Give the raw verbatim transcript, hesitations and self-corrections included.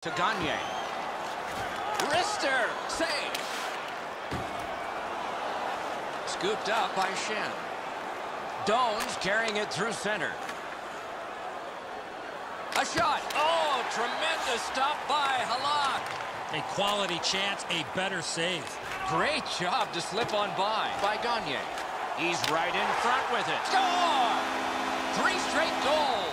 To Gagner. Wrister. Save. Scooped up by Shen. Doan's carrying it through center. A shot. Oh, tremendous stop by Halak. A quality chance, a better save. Great job to slip on by by Gagner. He's right in front with it. Score! Three straight goals.